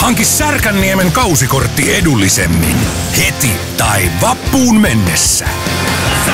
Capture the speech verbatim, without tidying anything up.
Hanki Särkänniemen kausikortti edullisemmin. Heti tai vappuun mennessä.